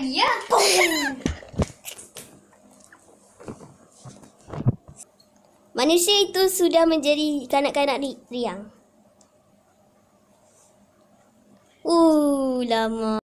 Ya. Manusia itu sudah menjadi kanak-kanak riang. Lama.